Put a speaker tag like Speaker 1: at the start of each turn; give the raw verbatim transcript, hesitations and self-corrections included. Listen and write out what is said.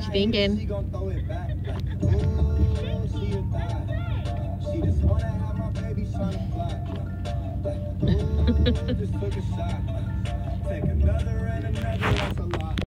Speaker 1: What you thinking?
Speaker 2: She gon' throw it back. Ooh, she a thot. She just wanna have my baby tryna fly. Ooh, just took a shot. Take another and another.